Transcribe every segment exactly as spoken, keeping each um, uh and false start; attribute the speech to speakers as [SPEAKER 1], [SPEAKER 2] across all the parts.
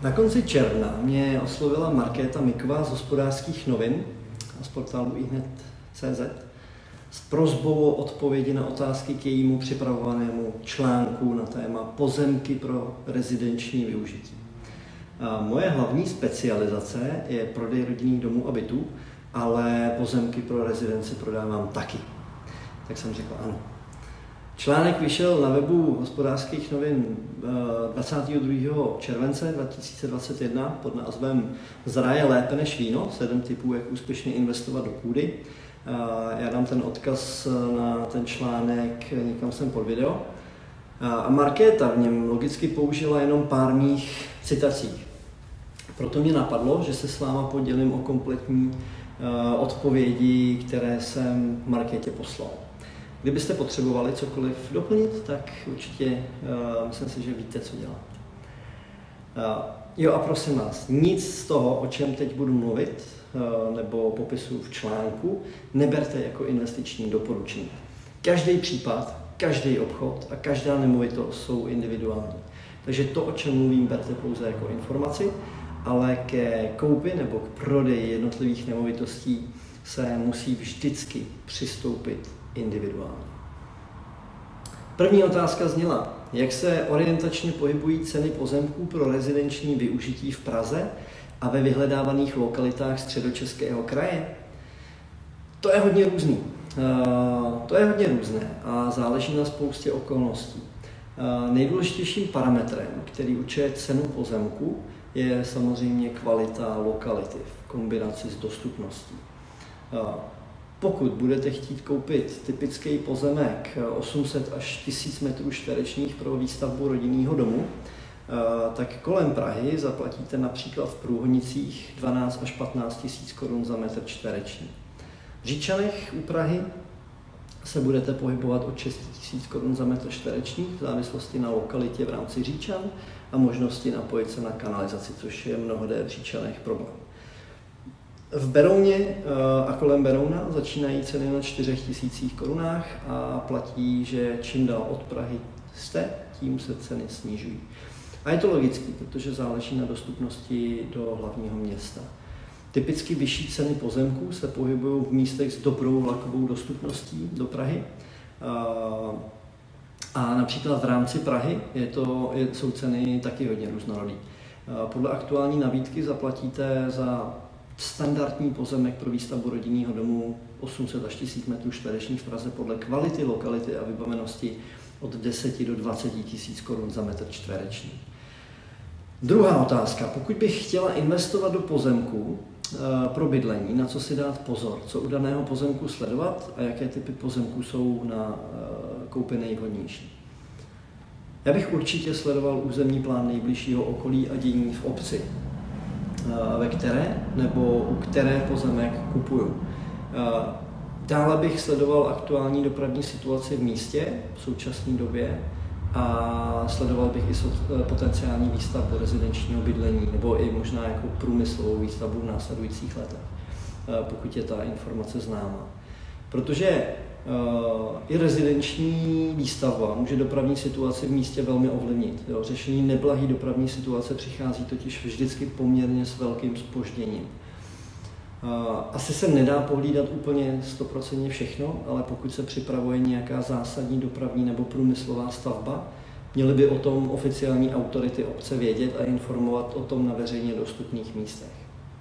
[SPEAKER 1] Na konci června mě oslovila Markéta Miková z Hospodářských novin a z portálu ihned tečka cé zet s prosbou o odpovědi na otázky k jejímu připravovanému článku na téma pozemky pro rezidenční využití. A moje hlavní specializace je prodej rodinných domů a bytů, ale pozemky pro rezidenci prodávám taky. Tak jsem řekl ano. Článek vyšel na webu Hospodářských novin dvacátého druhého července dva tisíce dvacet jedna pod názvem Zraje lépe než víno, sedm tipů, jak úspěšně investovat do půdy. Já dám ten odkaz na ten článek někam sem pod video. A Markéta v něm logicky použila jenom pár mých citací. Proto mě napadlo, že se s váma podělím o kompletní odpovědi, které jsem Markétě poslal. Kdybyste potřebovali cokoliv doplnit, tak určitě uh, myslím si, že víte, co dělat. Uh, jo a prosím vás, nic z toho, o čem teď budu mluvit, uh, nebo popisu v článku, neberte jako investiční doporučení. Každý případ, každý obchod a každá nemovitost jsou individuální. Takže to, o čem mluvím, berte pouze jako informaci, ale ke koupi nebo k prodeji jednotlivých nemovitostí se musí vždycky přistoupit individuálně. První otázka zněla, jak se orientačně pohybují ceny pozemků pro rezidenční využití v Praze a ve vyhledávaných lokalitách Středočeského kraje? To je hodně různý. To je hodně různé a záleží na spoustě okolností. Nejdůležitějším parametrem, který určuje cenu pozemku, je samozřejmě kvalita lokality v kombinaci s dostupností. Pokud budete chtít koupit typický pozemek osm set až tisíc metrů čtverečních pro výstavbu rodinného domu, tak kolem Prahy zaplatíte například v Průhonicích dvanáct až patnáct tisíc korun za metr čtvereční. V Říčanech u Prahy se budete pohybovat od šest tisíc korun za metr čtvereční v závislosti na lokalitě v rámci Říčan a možnosti napojit se na kanalizaci, což je mnohde v Říčanech problém. V Berouně a kolem Berouna začínají ceny na čtyřech tisících korunách a platí, že čím dál od Prahy jste, tím se ceny snižují. A je to logické, protože záleží na dostupnosti do hlavního města. Typicky vyšší ceny pozemků se pohybují v místech s dobrou vlakovou dostupností do Prahy. A například v rámci Prahy je to, jsou ceny taky hodně různorodý. Podle aktuální nabídky zaplatíte za standardní pozemek pro výstavbu rodinného domu osm set až tisíc metrů čtverečních v Praze podle kvality lokality a vybavenosti od deset do dvaceti tisíc korun za metr čtvereční. Druhá otázka. Pokud bych chtěla investovat do pozemku e, pro bydlení, na co si dát pozor, co u daného pozemku sledovat a jaké typy pozemků jsou na e, koupi nejvhodnější. Já bych určitě sledoval územní plán nejbližšího okolí a dění v obci, ve které nebo u které pozemek kupuju. Dále bych sledoval aktuální dopravní situaci v místě v současné době a sledoval bych i potenciální výstavbu rezidenčního bydlení nebo i možná jako průmyslovou výstavbu v následujících letech, pokud je ta informace známá. Protože i rezidenční výstavba může dopravní situaci v místě velmi ovlivnit. Jo. Řešení neblahý dopravní situace přichází totiž vždycky poměrně s velkým zpožděním. Asi se nedá pohlídat úplně stoprocentně všechno, ale pokud se připravuje nějaká zásadní dopravní nebo průmyslová stavba, měly by o tom oficiální autority obce vědět a informovat o tom na veřejně dostupných místech.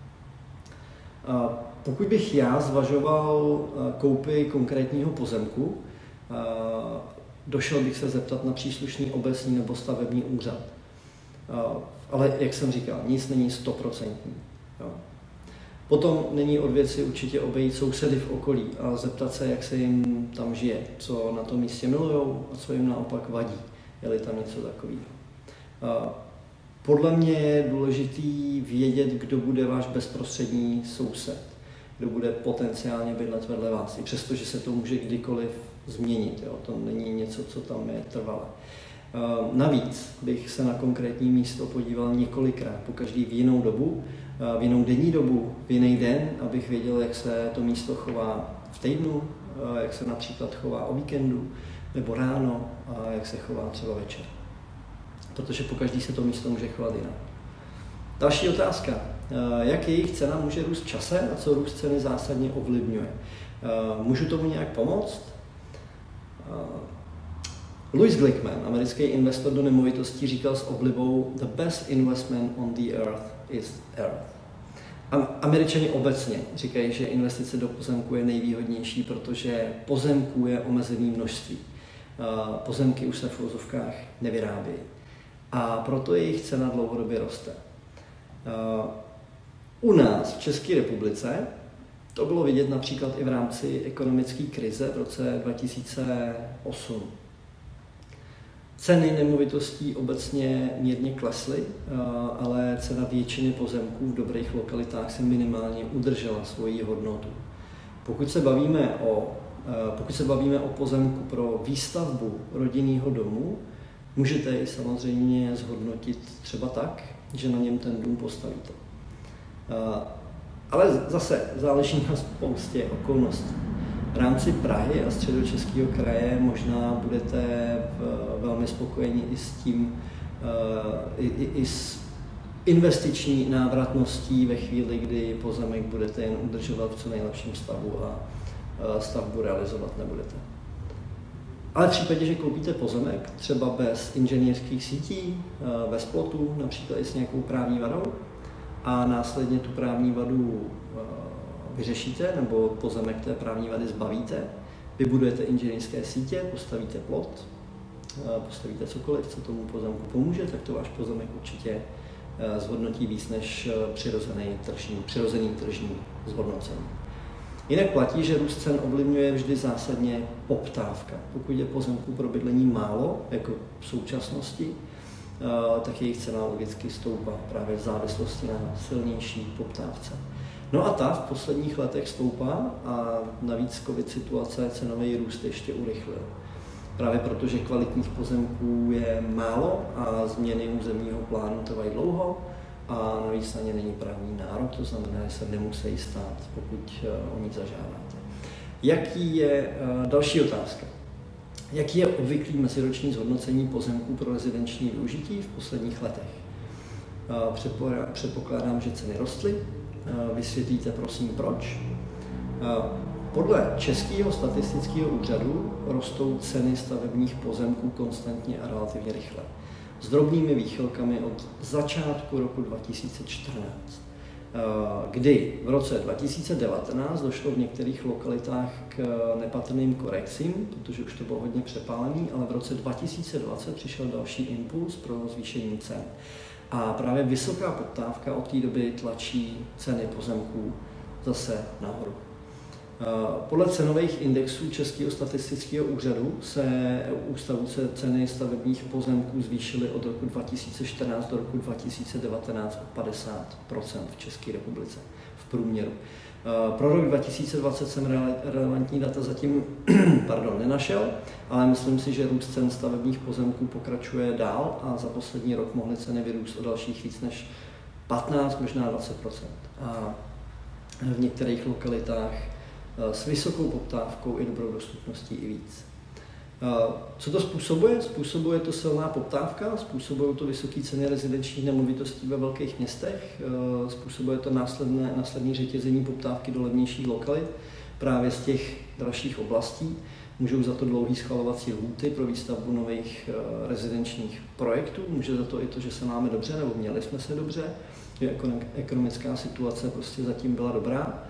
[SPEAKER 1] Pokud bych já zvažoval koupi konkrétního pozemku, došel bych se zeptat na příslušný obecní nebo stavební úřad. Ale jak jsem říkal, nic není stoprocentní. Potom není od věci určitě obejít sousedy v okolí a zeptat se, jak se jim tam žije, co na tom místě milujou a co jim naopak vadí, je-li tam něco takového. Podle mě je důležitý vědět, kdo bude váš bezprostřední soused, kdo bude potenciálně bydlet vedle vás, i přesto, že se to může kdykoliv změnit. Jo? To není něco, co tam je trvalé. Navíc bych se na konkrétní místo podíval několikrát, pokaždý v jinou dobu, v jinou denní dobu, v jiný den, abych věděl, jak se to místo chová v týdnu, jak se například chová o víkendu, nebo ráno a jak se chová třeba večer. Protože pokaždý se to místo může chovat jinak. Další otázka. Jak jejich cena může růst v čase a co růst ceny zásadně ovlivňuje? Můžu tomu nějak pomoct? Louis Glickman, americký investor do nemovitostí, říkal s oblibou: "The best investment on the earth is earth." Američani obecně říkají, že investice do pozemku je nejvýhodnější, protože pozemků je omezené množství. Pozemky už se v uvozovkách nevyrábějí. A proto jejich cena dlouhodobě roste. U nás v České republice to bylo vidět například i v rámci ekonomické krize v roce dva tisíce osm. Ceny nemovitostí obecně mírně klesly, ale cena většiny pozemků v dobrých lokalitách se minimálně udržela svoji hodnotu. Pokud se bavíme o, pokud se bavíme o pozemku pro výstavbu rodinného domu, můžete ji samozřejmě zhodnotit třeba tak, že na něm ten dům postavíte. Ale zase záleží na spoustě okolností. V rámci Prahy a Středočeského kraje možná budete velmi spokojeni i s tím, i, i, i s investiční návratností ve chvíli, kdy pozemek budete jen udržovat v co nejlepším stavu a stavbu realizovat nebudete. Ale v případě, že koupíte pozemek třeba bez inženýrských sítí, bez plotu, například i s nějakou právní vadou, a následně tu právní vadu vyřešíte, nebo pozemek té právní vady zbavíte, vybudujete inženýrské sítě, postavíte plot, postavíte cokoliv, co tomu pozemku pomůže, tak to váš pozemek určitě zhodnotí víc než přirozený tržní, přirozený tržní zhodnocení. Jinak platí, že růst cen ovlivňuje vždy zásadně poptávka. Pokud je pozemků pro bydlení málo, jako v současnosti, tak jejich cena logicky stoupá právě v závislosti na silnější poptávce. No a ta v posledních letech stoupá a navíc covid situace cenový růst ještě urychlil. Právě protože kvalitních pozemků je málo a změny územního plánu trvají dlouho a navíc na ně není právní nárok, to znamená, že se nemusí stát, pokud o ní zažádáte. Jaký je další otázka? Jaký je obvyklý meziroční zhodnocení pozemků pro rezidenční využití v posledních letech? Předpokládám, že ceny rostly. Vysvětlíte prosím proč. Podle Českého statistického úřadu rostou ceny stavebních pozemků konstantně a relativně rychle. S drobnými výchylkami od začátku roku dva tisíce čtrnáct, kdy v roce dva tisíce devatenáct došlo v některých lokalitách k nepatrným korekcím, protože už to bylo hodně přepálený, ale v roce dva tisíce dvacet přišel další impuls pro zvýšení cen. A právě vysoká poptávka od té doby tlačí ceny pozemků zase nahoru. Podle cenových indexů Českého statistického úřadu se ústavu se ceny stavebních pozemků zvýšily od roku dva tisíce čtrnáct do roku dva tisíce devatenáct o padesát procent v České republice v průměru. Pro rok dva tisíce dvacet jsem relevantní data zatím pardon, nenašel, ale myslím si, že růst cen stavebních pozemků pokračuje dál a za poslední rok mohly ceny vyrůst o dalších víc než patnáct, možná dvacet procent. A v některých lokalitách s vysokou poptávkou i dobrou dostupností i víc. Co to způsobuje? Způsobuje to silná poptávka, způsobují to vysoké ceny rezidenčních nemovitostí ve velkých městech, způsobuje to následné, následné řetězení poptávky do levnějších lokalit právě z těch dalších oblastí. Můžou za to dlouhý schvalovací lhůty pro výstavbu nových rezidenčních projektů, může za to i to, že se máme dobře, nebo měli jsme se dobře, že ekonomická situace prostě zatím byla dobrá.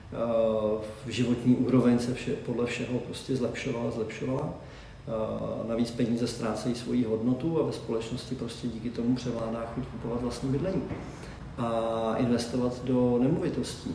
[SPEAKER 1] Životní úroveň se vše, podle všeho prostě zlepšovala, zlepšovala. Navíc peníze ztrácejí svoji hodnotu a ve společnosti prostě díky tomu převládá chuť kupovat vlastní bydlení a investovat do nemovitostí.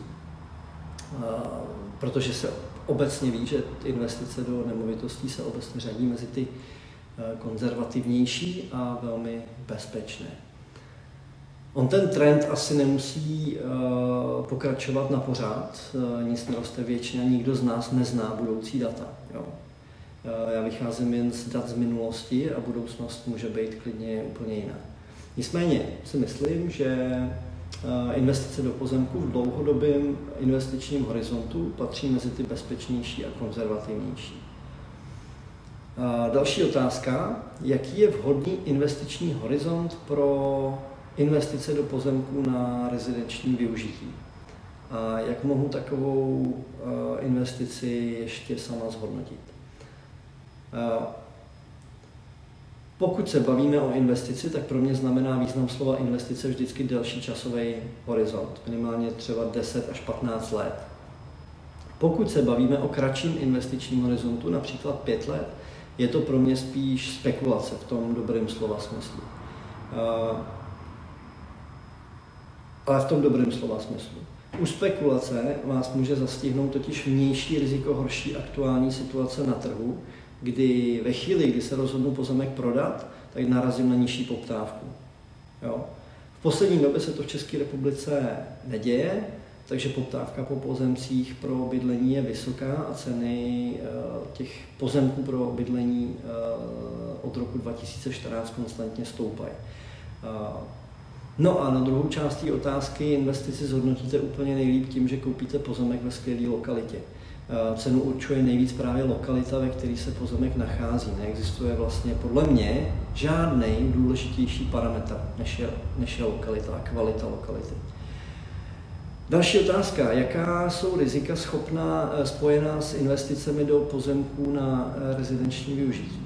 [SPEAKER 1] Protože se obecně ví, že investice do nemovitostí se obecně řadí mezi ty konzervativnější a velmi bezpečné. On ten trend asi nemusí uh, pokračovat na pořád, uh, nic neroste věčně a nikdo z nás nezná budoucí data. Jo. Uh, já vycházím jen z dat z minulosti a budoucnost může být klidně úplně jiná. Nicméně si myslím, že uh, investice do pozemku v dlouhodobém investičním horizontu patří mezi ty bezpečnější a konzervativnější. Uh, další otázka, jaký je vhodný investiční horizont pro investice do pozemků na rezidenční využití. A jak mohu takovou investici ještě sama zhodnotit? Pokud se bavíme o investici, tak pro mě znamená význam slova investice vždycky delší časový horizont, minimálně třeba deset až patnáct let. Pokud se bavíme o kratším investičním horizontu, například pět let, je to pro mě spíš spekulace v tom dobrém slova smyslu. Ale v tom dobrém slova smyslu. U spekulace vás může zastihnout totiž vnější riziko horší aktuální situace na trhu, kdy ve chvíli, kdy se rozhodnu pozemek prodat, tak narazím na nižší poptávku. Jo? V poslední době se to v České republice neděje, takže poptávka po pozemcích pro bydlení je vysoká a ceny těch pozemků pro bydlení od roku dva tisíce čtrnáct konstantně stoupají. No a na druhou část té otázky investici zhodnotíte úplně nejlíp tím, že koupíte pozemek ve skvělé lokalitě. Cenu určuje nejvíc právě lokalita, ve které se pozemek nachází. Neexistuje vlastně podle mě žádný důležitější parametr, než je, než je lokalita a kvalita lokality. Další otázka. Jaká jsou rizika schopná, spojená s investicemi do pozemků na rezidenční využití?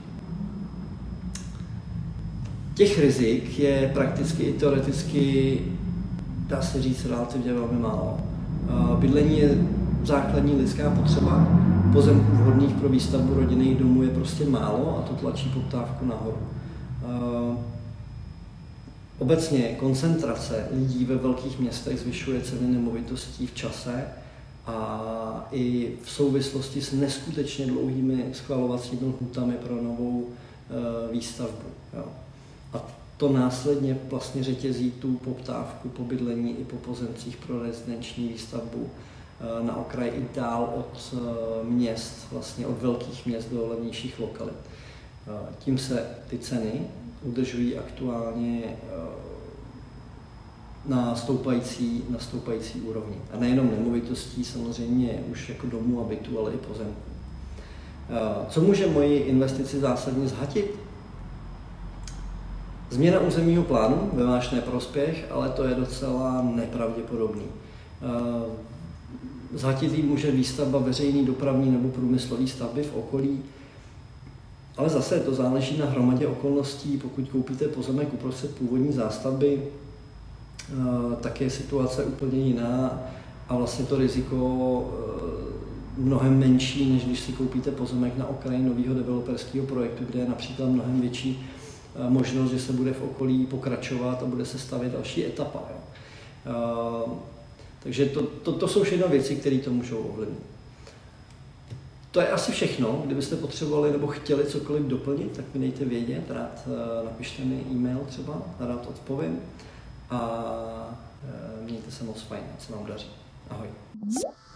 [SPEAKER 1] Těch rizik je prakticky i teoreticky, dá se říct, relativně velmi málo. Bydlení je základní lidská potřeba. Pozemků vhodných pro výstavbu rodinných domů je prostě málo a to tlačí poptávku nahoru. Obecně koncentrace lidí ve velkých městech zvyšuje ceny nemovitostí v čase a i v souvislosti s neskutečně dlouhými schvalovacími lhůtami pro novou výstavbu. Jo. A to následně vlastně řetězí tu poptávku po bydlení i po pozemcích pro rezidenční výstavbu na okraji i dál od měst, vlastně od velkých měst do levnějších lokalit. Tím se ty ceny udržují aktuálně na stoupající, na stoupající úrovni. A nejenom nemovitostí, samozřejmě už jako domů a bytu, ale i pozemků. Co může moji investici zásadně zhatit? Změna územního plánu ve váš neprospěch, ale to je docela nepravděpodobný. Zhatit jí může výstavba veřejný, dopravní nebo průmyslové stavby v okolí, ale zase to záleží na hromadě okolností. Pokud koupíte pozemek uprostřed původní zástavby, tak je situace úplně jiná a vlastně to riziko mnohem menší, než když si koupíte pozemek na okraji nového developerského projektu, kde je například mnohem větší možnost, že se bude v okolí pokračovat a bude se stavět další etapa. Jo. Takže to, to, to jsou všechno věci, které to můžou ovlivnit. To je asi všechno. Kdybyste potřebovali nebo chtěli cokoliv doplnit, tak mi dejte vědět, rád napište mi e-mail třeba, rád odpovím a mějte se moc fajn, ať se vám daří. Ahoj.